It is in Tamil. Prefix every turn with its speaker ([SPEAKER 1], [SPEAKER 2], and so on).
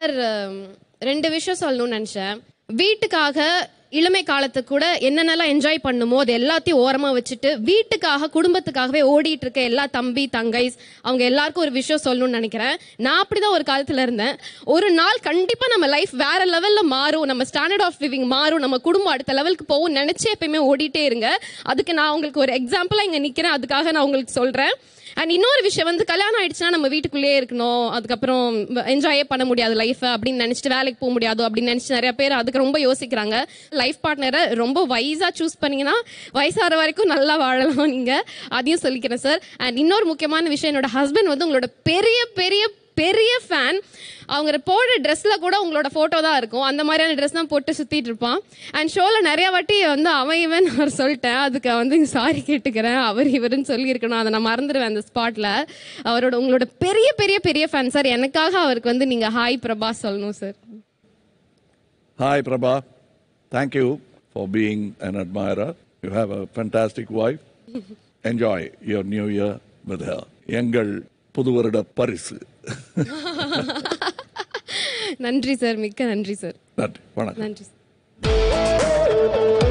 [SPEAKER 1] சார் 2 விஷயம் சொல்லணும்னு நினச்சேன். வீட்டுக்காக இளமை காலத்துக்கு கூட என்னென்னலாம் என்ஜாய் பண்ணுமோ அது எல்லாத்தையும் ஓரமாக வச்சுட்டு வீட்டுக்காக குடும்பத்துக்காகவே ஓடிட்டு இருக்க எல்லா தம்பி தங்கைஸ் அவங்க எல்லாருக்கும் ஒரு விஷயம் சொல்லணும்னு நினைக்கிறேன். நான் அப்படிதான் ஒரு காலத்தில் இருந்தேன். ஒரு நாள் கண்டிப்பாக நம்ம லைஃப் வேற லெவலில் மாறும், நம்ம ஸ்டாண்டர்ட் ஆஃப் லிவிங் மாறும், நம்ம குடும்பம் அடுத்த லெவலுக்கு போகும் நினச்சி எப்பயுமே ஓடிட்டே இருங்க. அதுக்கு நான் உங்களுக்கு ஒரு எக்ஸாம்பிளாக இங்கே நிற்கிறேன், அதுக்காக நான் உங்களுக்கு சொல்கிறேன். அண்ட் இன்னொரு விஷயம் வந்து கல்யாணம் ஆயிடுச்சுன்னா நம்ம வீட்டுக்குள்ளேயே இருக்கணும், அதுக்கப்புறம் என்ஜாயே பண்ண முடியாது லைஃபை அப்படின்னு நினச்சிட்டு வேலைக்கு போக முடியாது அப்படின்னு நினச்சி நிறைய பேர் அதுக்கு ரொம்ப யோசிக்கிறாங்க. லைஃப் பார்ட்னரை ரொம்ப வைஸாக சூஸ் பண்ணிங்கன்னா வயசாகிற வரைக்கும் நல்லா வாழலாம் நீங்கள், அதையும் சொல்லிக்கிறேன் சார். அண்ட் இன்னொரு முக்கியமான விஷயம், என்னோட ஹஸ்பண்ட் வந்து உங்களோட பெரிய பெரிய பெரிய ஃபேன். அவங்க போடுற ட்ரெஸ்ஸில் கூட உங்களோட ஃபோட்டோ தான் இருக்கும், அந்த மாதிரியான ட்ரெஸ் தான் போட்டு சுற்றிட்டு இருப்பான். அண்ட் ஷோவில் நிறையா வாட்டி வந்து அவன் இவன் அவர் சொல்லிட்டேன், அதுக்கு வந்து சாரி கேட்டுக்கிறேன், அவர் இவருன்னு சொல்லியிருக்கணும், அதை நான் மறந்துடுவேன் அந்த ஸ்பாட்டில். உங்களோட பெரிய பெரிய பெரிய ஃபேன் சார். எனக்காக அவருக்கு வந்து நீங்கள் ஹாய் பிரபா சொல்லணும் sir.
[SPEAKER 2] Hi Prabha, thank you for being an admirer. You have a fantastic wife. Enjoy your new year with her. எங்கள் புது வருட பரிசு.
[SPEAKER 1] நன்றி சார், மிக்க நன்றி சார்.
[SPEAKER 2] நன்றி, வணக்கம்.
[SPEAKER 1] நன்றி சார்.